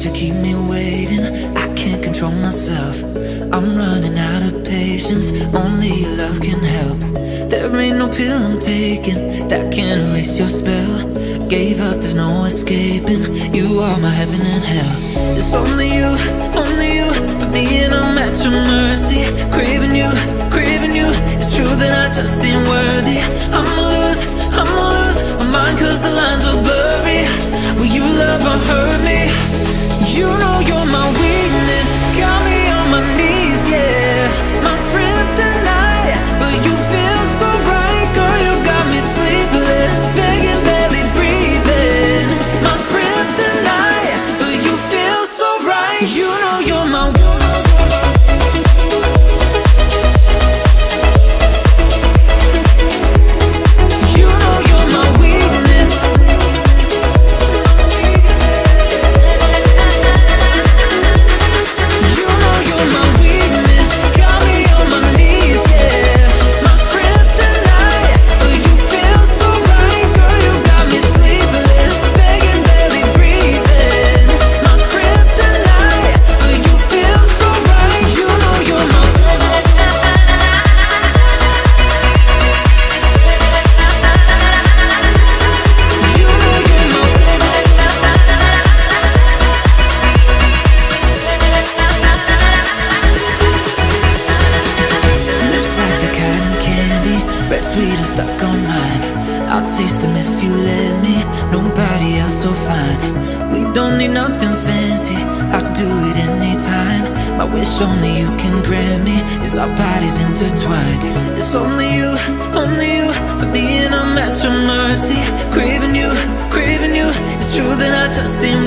to keep me waiting. I can't control myself, I'm running out of patience. Only your love can help. There ain't no pill I'm taking that can erase your spell. Gave up, there's no escaping. You are my heaven and hell. It's only you for me, and I'm at your mercy. Craving you, it's true that I just ain't worthy. I'ma lose my mind cause the lines are blurry. Will you love or hurt me? You know you're my weakness, got me on my knees, yeah. My kryptonite, but you feel so right. Girl, you got me sleepless, begging, barely breathing. My kryptonite, but you feel so right. You know you're my only you can grant me, is our bodies intertwined. It's only you for me, and I'm at your mercy. Craving you, it's true that I just ain't